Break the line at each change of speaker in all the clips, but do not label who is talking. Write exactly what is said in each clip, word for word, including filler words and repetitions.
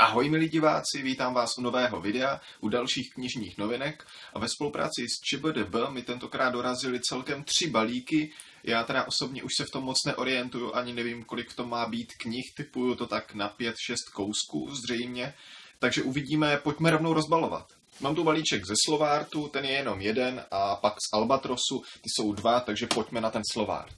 Ahoj milí diváci, vítám vás u nového videa, u dalších knižních novinek a ve spolupráci s ČBDB mi tentokrát dorazily celkem tři balíky. Já teda osobně už se v tom moc neorientuju, ani nevím, kolik to má být knih, typuju to tak na pět šest kousků zřejmě, takže uvidíme, pojďme rovnou rozbalovat. Mám tu balíček ze Slovártu, ten je jenom jeden, a pak z Albatrosu, ty jsou dva, takže pojďme na ten Slovárt.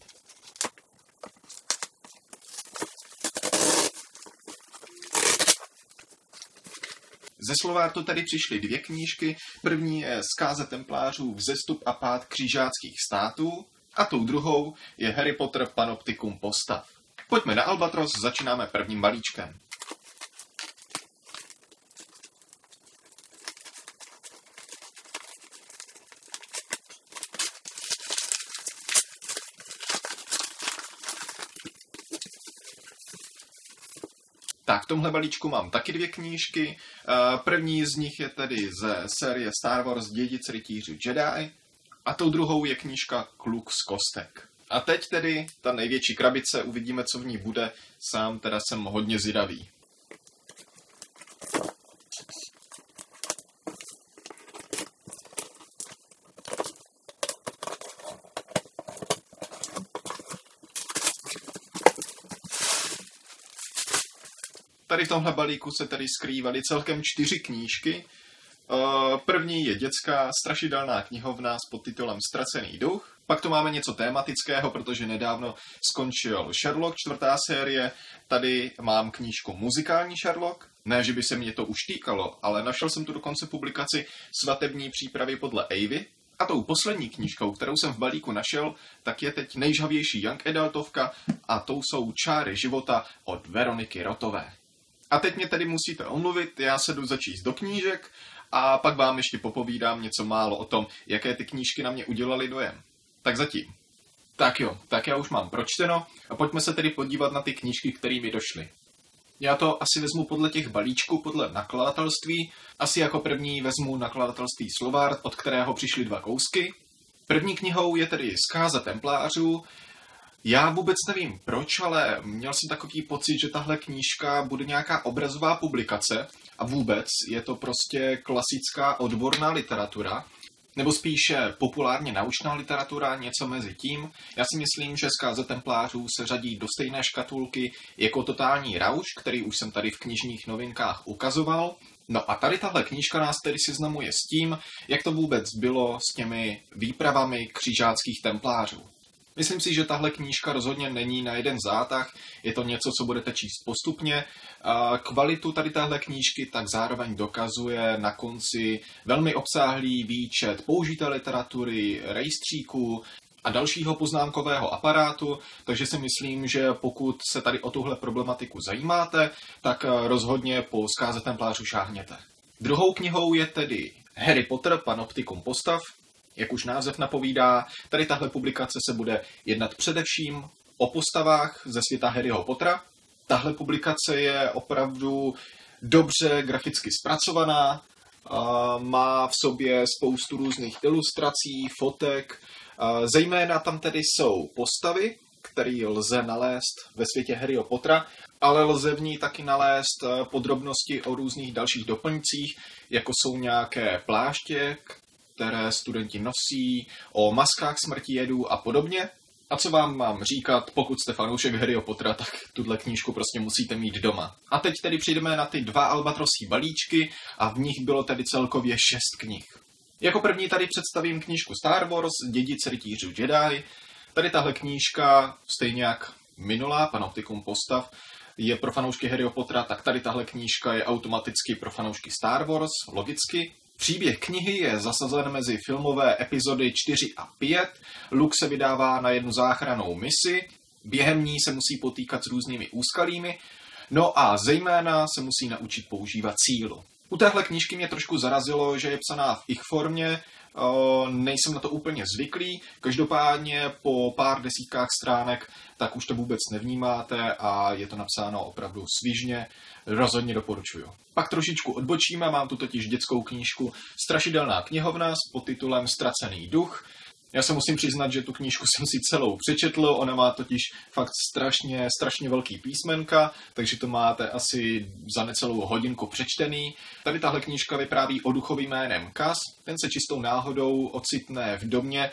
Ze Slovártu tady přišly dvě knížky. První je Zkáza templářů Vzestup a pád křížáckých států a tou druhou je Harry Potter Panoptikum postav. Pojďme na Albatros, začínáme prvním balíčkem. Tak, v tomhle balíčku mám taky dvě knížky. První z nich je tedy ze série Star Wars Dědic rytířů Jedi a tou druhou je knížka Kluk z kostek. A teď tedy ta největší krabice, uvidíme, co v ní bude. Sám teda jsem hodně zvědavý. Tady v tomhle balíku se tady skrývaly celkem čtyři knížky. První je dětská strašidelná knihovna s podtitulem Ztracený duch. Pak tu máme něco tématického, protože nedávno skončil Sherlock, čtvrtá série. Tady mám knížku Muzikální Sherlock. Ne, že by se mě to už týkalo, ale našel jsem tu dokonce publikaci Svatební přípravy podle Avy. A tou poslední knížkou, kterou jsem v balíku našel, tak je teď nejžhavější young adultovka a tou jsou Čáry života od Veroniky Rotové. A teď mě tedy musíte omluvit, já se jdu začíst do knížek a pak vám ještě popovídám něco málo o tom, jaké ty knížky na mě udělaly dojem. Tak zatím. Tak jo, tak já už mám pročteno a pojďme se tedy podívat na ty knížky, které mi došly. Já to asi vezmu podle těch balíčků, podle nakladatelství. Asi jako první vezmu nakladatelství Slovárt, od kterého přišly dva kousky. První knihou je tedy Zkáza templářů. Já vůbec nevím proč, ale měl jsem takový pocit, že tahle knížka bude nějaká obrazová publikace a vůbec je to prostě klasická odborná literatura, nebo spíše populárně naučná literatura, něco mezi tím. Já si myslím, že Zkáza templářů se řadí do stejné škatulky jako Totální rauš, který už jsem tady v knižních novinkách ukazoval. No a tady tahle knížka nás tedy seznamuje s tím, jak to vůbec bylo s těmi výpravami křižáckých templářů. Myslím si, že tahle knížka rozhodně není na jeden zátah, je to něco, co budete číst postupně. Kvalitu tady téhle knížky tak zároveň dokazuje na konci velmi obsáhlý výčet použité literatury, rejstříků a dalšího poznámkového aparátu, takže si myslím, že pokud se tady o tuhle problematiku zajímáte, tak rozhodně po Zkáze templářů šáhněte. Druhou knihou je tedy Harry Potter Panoptikum postav. Jak už název napovídá, tady tahle publikace se bude jednat především o postavách ze světa Harryho Pottera. Tahle publikace je opravdu dobře graficky zpracovaná, má v sobě spoustu různých ilustrací, fotek, zejména tam tedy jsou postavy, které lze nalézt ve světě Harryho Pottera, ale lze v ní taky nalézt podrobnosti o různých dalších doplňcích, jako jsou nějaké pláště, které studenti nosí, o maskách smrtijedů a podobně. A co vám mám říkat, pokud jste fanoušek Harryho Pottera, tak tuhle knížku prostě musíte mít doma. A teď tedy přijdeme na ty dva albatrosí balíčky a v nich bylo tedy celkově šest knih. Jako první tady představím knížku Star Wars Dědic rytířů Jedi. Tady tahle knížka, stejně jak minulá Panoptikum postav, je pro fanoušky Harryho Pottera, tak tady tahle knížka je automaticky pro fanoušky Star Wars, logicky. Příběh knihy je zasazen mezi filmové epizody čtyři a pět. Luke se vydává na jednu záchrannou misi, během ní se musí potýkat s různými úskalími, no a zejména se musí naučit používat sílu. U téhle knížky mě trošku zarazilo, že je psaná v ich formě, nejsem na to úplně zvyklý, každopádně po pár desítkách stránek tak už to vůbec nevnímáte a je to napsáno opravdu svižně, rozhodně doporučuju. Pak trošičku odbočíme, mám tu totiž dětskou knížku Strašidelná knihovna s podtitulem Ztracený duch. Já se musím přiznat, že tu knížku jsem si celou přečetl, ona má totiž fakt strašně, strašně velký písmenka, takže to máte asi za necelou hodinku přečtený. Tady tahle knížka vypráví o duchovi jménem Kaz, ten se čistou náhodou ocitne v domě,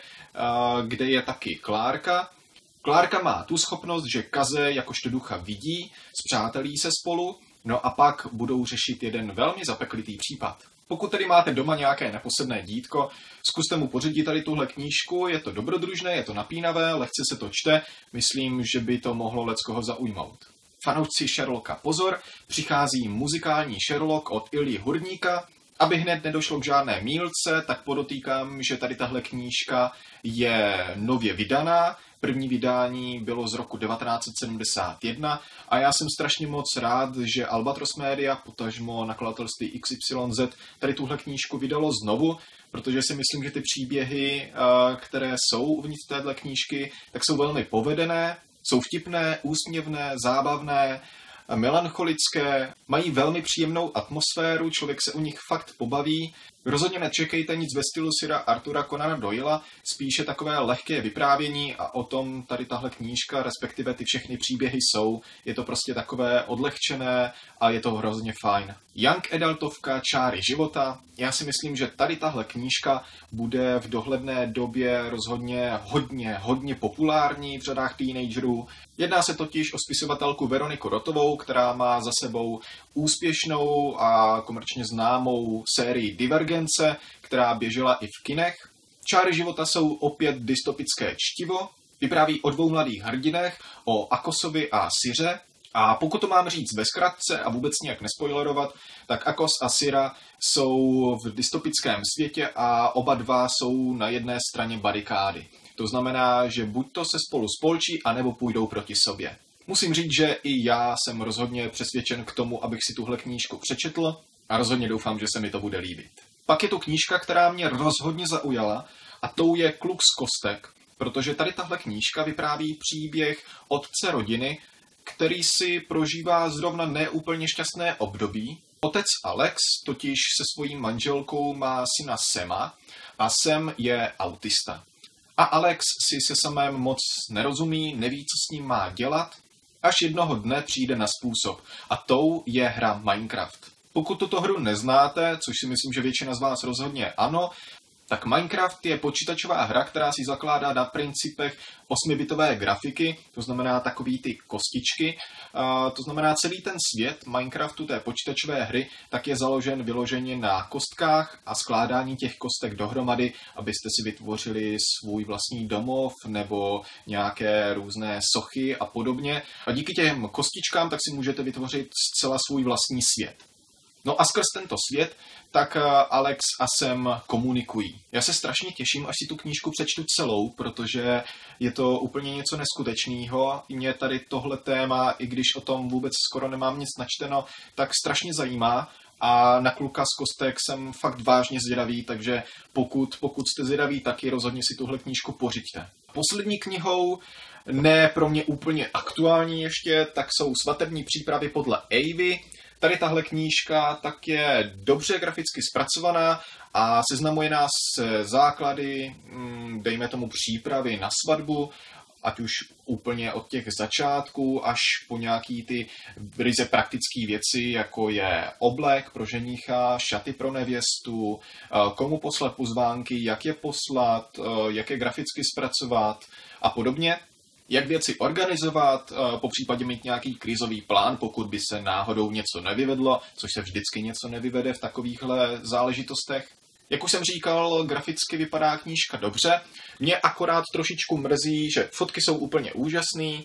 kde je taky Klárka. Klárka má tu schopnost, že Kaze jakožto ducha vidí, spřátelí se spolu, no a pak budou řešit jeden velmi zapeklitý případ. Pokud tedy máte doma nějaké neposedné dítko, zkuste mu pořídit tady tuhle knížku, je to dobrodružné, je to napínavé, lehce se to čte, myslím, že by to mohlo leckoho zaujmout. Fanoušci Sherlocka pozor, přichází muzikální Sherlock od Ilji Hurníka. Aby hned nedošlo k žádné mýlce, tak podotýkám, že tady tahle knížka je nově vydaná. První vydání bylo z roku devatenáct set sedmdesát jedna a já jsem strašně moc rád, že Albatros Media, potažmo nakladatelství X Y Z, tady tuhle knížku vydalo znovu, protože si myslím, že ty příběhy, které jsou uvnitř téhle knížky, tak jsou velmi povedené, jsou vtipné, úsměvné, zábavné, melancholické, mají velmi příjemnou atmosféru, člověk se u nich fakt pobaví. Rozhodně nečekejte nic ve stylu Sira Artura Conana Doyla, spíše takové lehké vyprávění a o tom tady tahle knížka, respektive ty všechny příběhy jsou. Je to prostě takové odlehčené a je to hrozně fajn. Young adultovka Čáry života. Já si myslím, že tady tahle knížka bude v dohledné době rozhodně hodně, hodně populární v řadách teenagerů. Jedná se totiž o spisovatelku Veroniku Rotovou, která má za sebou úspěšnou a komerčně známou sérii Divergence, která běžela i v kinech. Čáry života jsou opět dystopické čtivo, vypráví o dvou mladých hrdinech, o Akosovi a Siře. A pokud to mám říct ve zkratce a vůbec nějak nespoilerovat, tak Akos a Sira jsou v dystopickém světě a oba dva jsou na jedné straně barikády. To znamená, že buď to se spolu spolčí, anebo půjdou proti sobě. Musím říct, že i já jsem rozhodně přesvědčen k tomu, abych si tuhle knížku přečetl a rozhodně doufám, že se mi to bude líbit. Pak je tu knížka, která mě rozhodně zaujala a tou je Kluk z kostek, protože tady tahle knížka vypráví příběh otce rodiny, který si prožívá zrovna neúplně šťastné období. Otec Alex totiž se svojí manželkou má syna Sema a Sem je autista. A Alex si se Samem moc nerozumí, neví, co s ním má dělat, až jednoho dne přijde na způsob. A tou je hra Minecraft. Pokud tuto hru neznáte, což si myslím, že většina z vás rozhodně ano, tak Minecraft je počítačová hra, která si zakládá na principech osmibitové grafiky, to znamená takový ty kostičky. To znamená celý ten svět Minecraftu, té počítačové hry, tak je založen vyloženě na kostkách a skládání těch kostek dohromady, abyste si vytvořili svůj vlastní domov nebo nějaké různé sochy a podobně. A díky těm kostičkám tak si můžete vytvořit zcela svůj vlastní svět. No a skrz tento svět tak Alex a Sem komunikují. Já se strašně těším, až si tu knížku přečtu celou, protože je to úplně něco neskutečného. Mě tady tohle téma, i když o tom vůbec skoro nemám nic načteno, tak strašně zajímá. A na Kluka z kostek jsem fakt vážně zvědavý, takže pokud, pokud jste zvědaví, taky rozhodně si tuhle knížku pořiďte. Poslední knihou, ne pro mě úplně aktuální ještě, tak jsou Svatební přípravy podle Avey. Tady tahle knížka tak je dobře graficky zpracovaná a seznamuje nás s základy, dejme tomu přípravy na svatbu, ať už úplně od těch začátků až po nějaký ty ryze praktické věci, jako je oblek pro ženicha, šaty pro nevěstu, komu poslat pozvánky, jak je poslat, jak je graficky zpracovat a podobně. Jak věci organizovat, popřípadě mít nějaký krizový plán, pokud by se náhodou něco nevyvedlo, což se vždycky něco nevyvede v takovýchhle záležitostech. Jak už jsem říkal, graficky vypadá knížka dobře. Mě akorát trošičku mrzí, že fotky jsou úplně úžasný,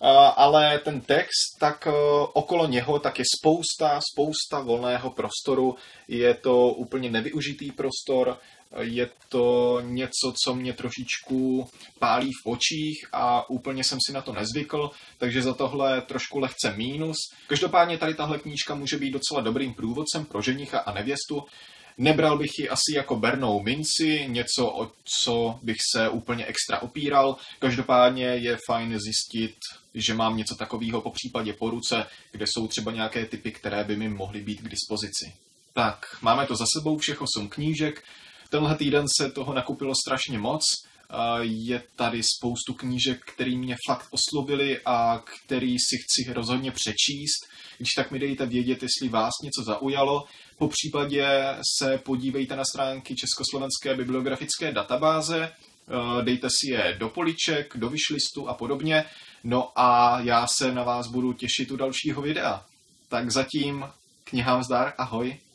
ale ten text, tak okolo něho tak je spousta, spousta volného prostoru. Je to úplně nevyužitý prostor, je to něco, co mě trošičku pálí v očích a úplně jsem si na to nezvykl, takže za tohle trošku lehce mínus. Každopádně tady tahle knížka může být docela dobrým průvodcem pro ženicha a nevěstu. Nebral bych ji asi jako bernou minci, něco, o co bych se úplně extra opíral. Každopádně je fajn zjistit, že mám něco takového po případě po ruce, kde jsou třeba nějaké typy, které by mi mohly být k dispozici. Tak, máme to za sebou všech osm knížek. Tenhle týden se toho nakupilo strašně moc Je tady spoustu knížek, které mě fakt oslovily a který si chci rozhodně přečíst. Když tak mi dejte vědět, jestli vás něco zaujalo. Po případě se podívejte na stránky Československé bibliografické databáze, dejte si je do poliček, do wishlistu a podobně. No a já se na vás budu těšit u dalšího videa. Tak zatím knihám zdar, ahoj.